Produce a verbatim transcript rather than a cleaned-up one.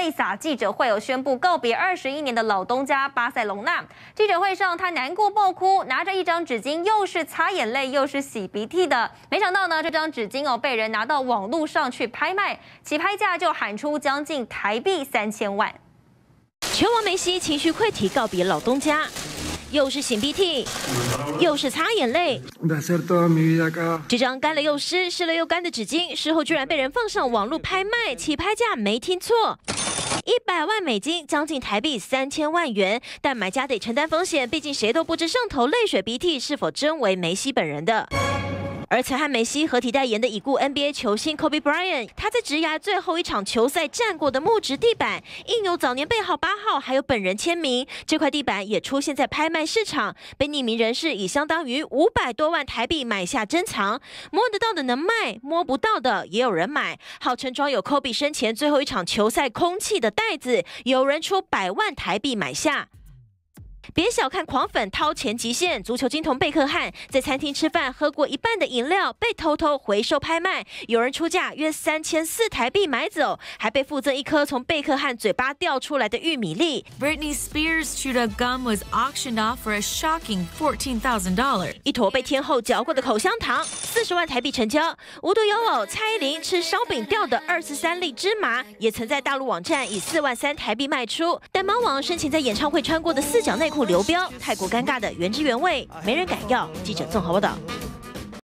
泪洒记者会，有宣布告别二十一年的老东家巴塞隆纳。记者会上，他难过爆哭，拿着一张纸巾，又是擦眼泪，又是洗鼻涕的。没想到呢，这张纸巾哦被人拿到网络上去拍卖，起拍价就喊出将近台币三千万。 球王梅西情绪溃堤告别老东家。 又是擤鼻涕，又是擦眼泪。这张干了又湿、湿了又干的纸巾，事后居然被人放上网络拍卖，起拍价没听错，一百万美金，将近台币三千万元。但买家得承担风险，毕竟谁都不知上头泪水鼻涕是否真为梅西本人的。 而曾和梅西合体代言的已故 N B A 球星 Kobe Bryant， 他在职涯最后一场球赛站过的木质地板，印有早年背号八号，还有本人签名。这块地板也出现在拍卖市场，被匿名人士以相当于五百多万台币买下珍藏。摸得到的能卖，摸不到的也有人买。号称装有 Kobe 生前最后一场球赛空气的袋子，有人出百万台币买下。 别小看狂粉掏钱极限，足球金童贝克汉在餐厅吃饭喝过一半的饮料被偷偷回收拍卖，有人出价约三千四台币买走，还被附赠一颗从贝克汉嘴巴掉出来的玉米粒。 Britney Spears' chewed up gum was auctioned off for a shocking fourteen thousand dollars。 一坨被天后嚼过的口香糖，四十万台币成交。无独有偶，蔡依林吃烧饼掉的二十三粒芝麻，也曾在大陆网站以四万三台币卖出。但猫王深情在演唱会穿过的四角内裤。 流标，太过尴尬的原汁原味，没人敢要。记者综合报道。